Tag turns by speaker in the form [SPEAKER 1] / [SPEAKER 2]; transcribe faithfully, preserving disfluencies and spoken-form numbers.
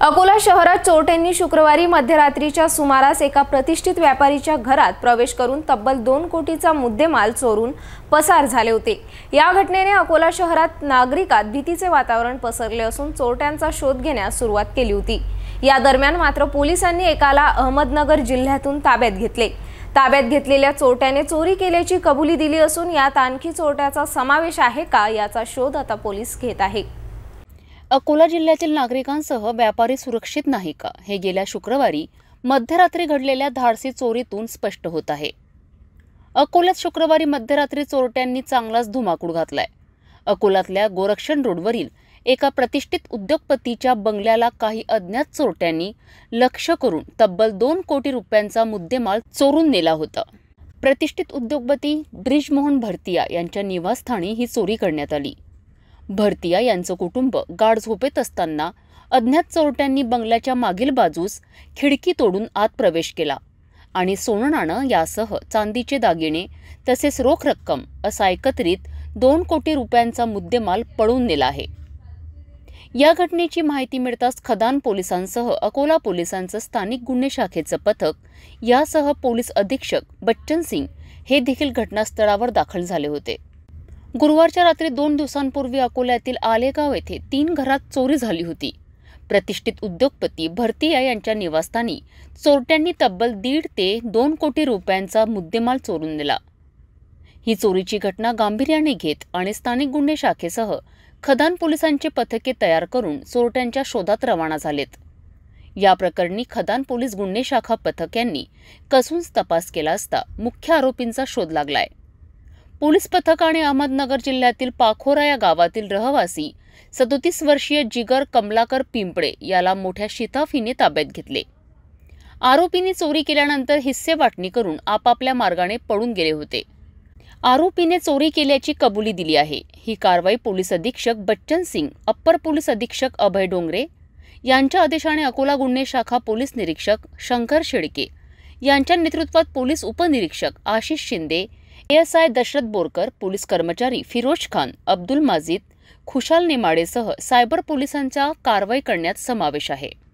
[SPEAKER 1] अकोला शहरात चोरट्यांनी शुक्रवारी मध्यरात्रीच्या सुमारास एका प्रतिष्ठित व्यापारीच्या घरात प्रवेश करून तब्बल दोन कोटीचा मुद्देमाल चोरून पसार झाले होते। या घटनेने अकोला शहरात नागरिकात भीतीचे वातावरण पसरले असून चोरट्यांचा शोध घेण्यास सुरुवात केली होती। या दरम्यान मात्र पोलिसांनी एकाला अहमदनगर जिल्ह्यातून ताब्यात घेतले। ताब्यात घेतलेल्या चोरट्याने चोरी केल्याची कबुली दिली असून यात आणखी चोरट्याचा समावेश आहे का याचा शोध आता पोलीस घेत आहेत।
[SPEAKER 2] अकोला जिल्ह्यातील नागरिकांसह व्यापारी सुरक्षित नाही का हे गेल्या शुक्रवारी मध्यरात्री घडलेल्या धाडसी चोरीतून स्पष्ट होत आहे। अकोल्यात शुक्रवारी मध्यरात्री चोरट्यांनी चांगलाच धुमाकूळ घातलाय। अकोल्यातल्या गोरक्षण रोडवरील एका प्रतिष्ठित उद्योगपतीच्या बंगल्याला काही अज्ञात चोरट्यांनी लक्ष्य करून तब्बल दोन कोटी रुपयांचा मुद्देमाल चोरून नेला होता। प्रतिष्ठित उद्योगपती ब्रिजमोहन भरतिया यांच्या निवासस्थानी ही चोरी करण्यात आली। भरतिया यांचं कुटुंब गाढ झोपेत असताना अज्ञात चोरट्यांनी बंगल्याच्या मागील बाजूस खिडकी तोडून आत प्रवेश केला आणि सोनं-नाणं यासह चांदीचे दागिने तसेच रोख रक्कम असा एकत्रित दोन कोटी रुपयांचा मुद्देमाल पळून नेला आहे। या घटनेची माहिती मिळताच खदान पोलिसांसह अकोला पोलिसांचं स्थानिक गुन्हे शाखेचं पथक यासह पोलीस अधीक्षक बच्चन सिंग हे देखील घटनास्थळावर दाखल झाले होते। गुरुवारच्या रात्री दोन दिवसांपूर्वी अकोल्यातील आलेगाव येथे तीन घरात चोरी झाली होती। प्रतिष्ठित उद्योगपती भरतिया यांच्या निवासस्थानी चोरट्यांनी तब्बल दीड ते दोन कोटी रुपयांचा मुद्देमाल चोरून नेला। ही चोरीची घटना गांभीर्याने घेत आणि स्थानिक गुन्हे शाखेसह खदान पोलिसांचे पथके तयार करून चोरट्यांच्या शोधात रवाना झालेत। या प्रकरणी खदान पोलीस गुन्हे शाखा पथक यांनी कसून तपास केला असता मुख्य आरोपींचा शोध लागलाय। पोलीस पथकाने अहमदनगर जिल्ह्यातील पाखोरा या गावातील रहिवासी सदोतीस वर्षीय जिगर कमलाकर पिंपळे याला मोठ्या शिताफीने ताब्यात घेतले। आरोपींनी चोरी केल्यानंतर हिस्से वाटणी करून आपापल्या मार्गाने पळून गेले होते। आरोपीने चोरी केल्याची कबुली दिली आहे। ही कारवाई पोलीस अधीक्षक बच्चन सिंग, अप्पर पोलीस अधीक्षक अभय डोंगरे यांच्या आदेशाने अकोला गुन्हे शाखा पोलीस निरीक्षक शंकर शेळके यांच्या नेतृत्वात पोलीस उपनिरीक्षक आशिष शिंदे, एएसआय दशरथ बोरकर, पोलीस कर्मचारी फिरोज खान, अब्दुल माजिद, खुशाल नेमाडेसह सायबर पोलिसांचा कारवाई करण्यात समावेश आहे।